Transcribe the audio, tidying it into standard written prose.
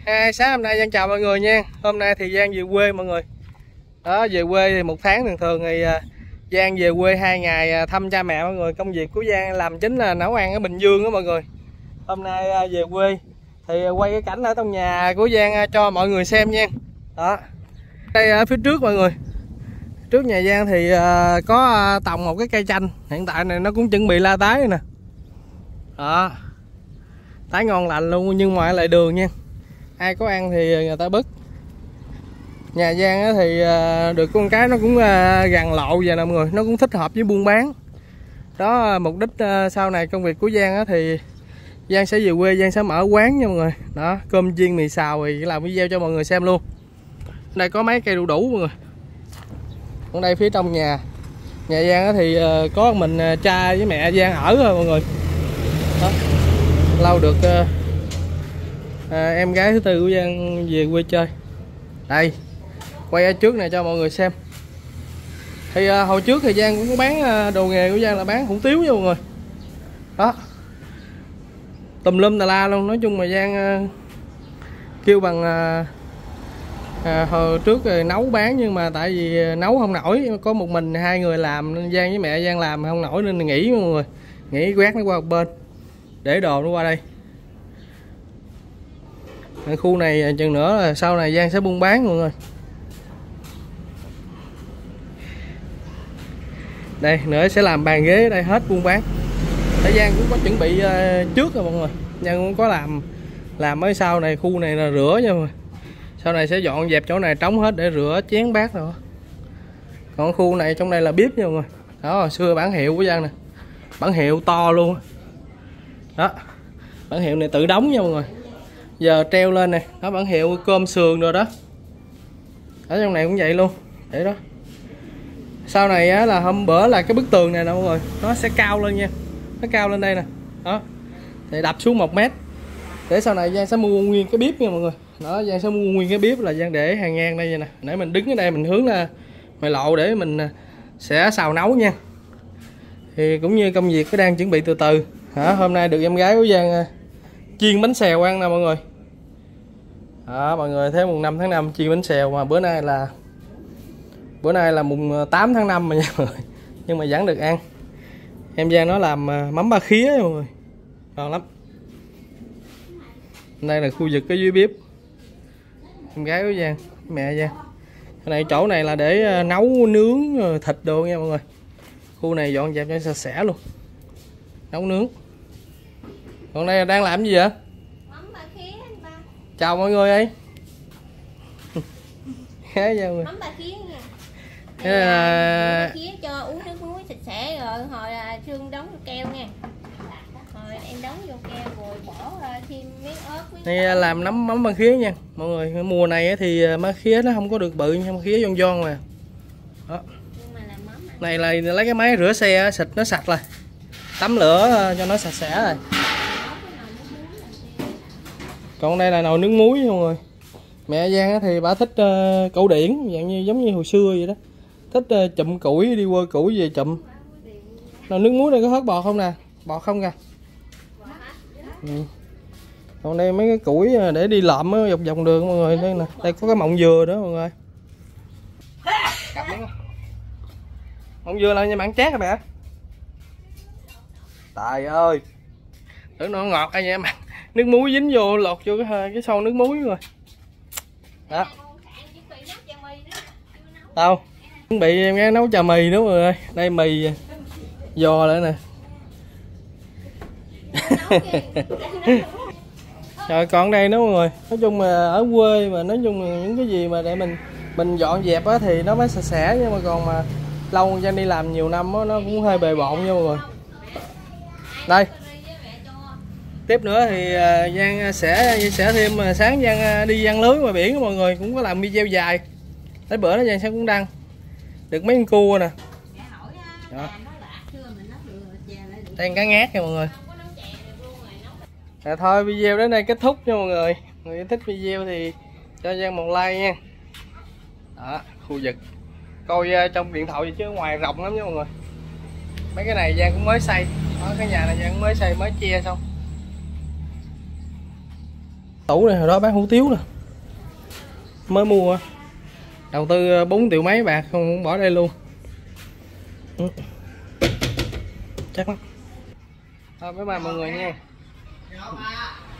Sáng hôm nay Giang chào mọi người nha. Hôm nay thì Giang về quê mọi người. Đó, về quê thì một tháng thường thường thì Giang về quê 2 ngày thăm cha mẹ mọi người. Công việc của Giang làm chính là nấu ăn ở Bình Dương đó mọi người. Hôm nay về quê thì quay cái cảnh ở trong nhà của Giang cho mọi người xem nha. Đó. Đây ở phía trước mọi người. Trước nhà Giang thì có trồng một cái cây chanh. Hiện tại này nó cũng chuẩn bị la tái rồi nè. Đó. Tái ngon lành luôn nhưng mà lại đường nha. Ai có ăn thì người ta bứt. Nhà Giang thì được con cái nó cũng gần lộ vậy nè mọi người. Nó cũng thích hợp với buôn bán. Đó, mục đích sau này công việc của Giang thì Giang sẽ về quê, Giang sẽ mở quán nha mọi người. Đó, cơm chiên mì xào thì làm video cho mọi người xem luôn. Đây có mấy cây đu đủ mọi người. Còn đây phía trong nhà Giang thì có mình cha với mẹ Giang ở thôi mọi người. Đó, lâu được em gái thứ tư của Giang về quê chơi. Đây, quay ở trước này cho mọi người xem. Thì hồi trước thì Giang cũng có bán đồ nghề của Giang là bán hủ tiếu nha mọi người. Đó, tùm lum tà la luôn. Nói chung mà Giang kêu bằng hồi trước rồi nấu bán, nhưng mà tại vì nấu không nổi, có một mình hai người làm nên Giang với mẹ Giang làm không nổi nên nghỉ mọi người. Nghỉ quét nó qua một bên, để đồ nó qua đây. Khu này chừng nữa là sau này Giang sẽ buôn bán mọi người. Đây nữa sẽ làm bàn ghế ở đây hết buôn bán. Tại Giang cũng có chuẩn bị trước rồi mọi người. Giang cũng có làm ở sau này, khu này là rửa nha mọi người. Sau này sẽ dọn dẹp chỗ này trống hết để rửa chén bát rồi. Còn khu này trong đây là bếp nha mọi người. Đó, hồi xưa bản hiệu của Giang nè. Bản hiệu to luôn. Đó, bản hiệu này tự đóng nha mọi người. Giờ treo lên nè, đó bản hiệu cơm sườn rồi đó. Ở trong này cũng vậy luôn. Để đó. Sau này á, là hôm bữa là cái bức tường này nè mọi người, nó sẽ cao lên nha. Nó cao lên đây nè. Đó. Thì đập xuống 1 mét. Để sau này Giang sẽ mua nguyên cái bếp nha mọi người. Đó, Giang sẽ mua nguyên cái bếp là Giang để hàng ngang đây vậy nè. Để mình đứng ở đây mình hướng là ngoài lộ để mình sẽ xào nấu nha. Thì cũng như công việc cái đang chuẩn bị từ từ. Hôm nay được em gái của Giang chiên bánh xèo ăn nè mọi người. Đó, mọi người thấy mùng 5 tháng 5 chiên bánh xèo, mà bữa nay là mùng 8 tháng 5 mà nha mọi người. Nhưng mà vẫn được ăn. Em Giang nó làm mắm ba khía mọi người. Ngon lắm. Đây là khu vực ở dưới bếp. Em gái của Giang, mẹ Giang. Cái này chỗ này là để nấu nướng thịt đồ nha mọi người. Khu này dọn dẹp cho sạch sẽ luôn. Nấu nướng. Còn đây là đang làm gì vậy? Chào mọi người ơi. Mắm ba khía nha. Ba khía cho uống nước muối sạch sẽ rồi hồi Trương đóng vô keo nha. Rồi em đóng vô keo rồi bỏ thêm miếng ớt. Đây làm mắm ba khía nha mọi người. Mùa này thì ba khía nó không có được bự nha, ba khía giòn giòn mà. Đó. Này là lấy cái máy rửa xe xịt nó sạch rồi. Tắm lửa cho nó sạch sẽ rồi. Còn đây là nồi nước muối mọi người. Mẹ Giang thì bà thích cổ điển, dạng như giống như hồi xưa vậy đó. Thích chụm củi, đi qua củi về chụm. Nồi nước muối này có hớt bọt không nè? Bọt không kìa. Còn đây mấy cái củi để đi lợm dọc vòng đường mọi người. Đây nè, đây có cái mọng dừa nữa mọi người. Mọng dừa là như mặn chát hả mẹ? Trời ơi. Tưởng nó ngọt hay vậy mà. Nước muối dính vô lọt vô cái xô nước muối rồi. Đó. Đâu? Chuẩn bị em gái nấu chà mì nữa mọi người ơi. Đây mì giò lại nè. Rồi còn đây nữa mọi người. Nói chung là ở quê mà nói chung là những cái gì mà để mình dọn dẹp á thì nó mới sạch sẽ, nhưng mà còn mà lâu Giang đi làm nhiều năm á nó cũng hơi bề bộn nha mọi người. Đây. Tiếp nữa thì Giang sẽ thêm sáng Giang đi giăng lưới ngoài biển của mọi người, cũng có làm video dài. Tới bữa đó Giang sẽ cũng đăng được mấy con cua nè. Đó. Đây cá ngát nha mọi người. Thôi video đến đây kết thúc nha mọi người. Người thích video thì cho Giang một like nha. Đó, khu vực coi trong điện thoại gì chứ ngoài rộng lắm nha mọi người. Mấy cái này Giang cũng mới xây. Đó, cái nhà này Giang cũng mới xây, mới che xong. Tủ này hồi đó bán hủ tiếu nè, mới mua, đầu tư 4 triệu mấy bạc, không bỏ đây luôn. Chắc lắm. Thôi bye bye mọi người nha.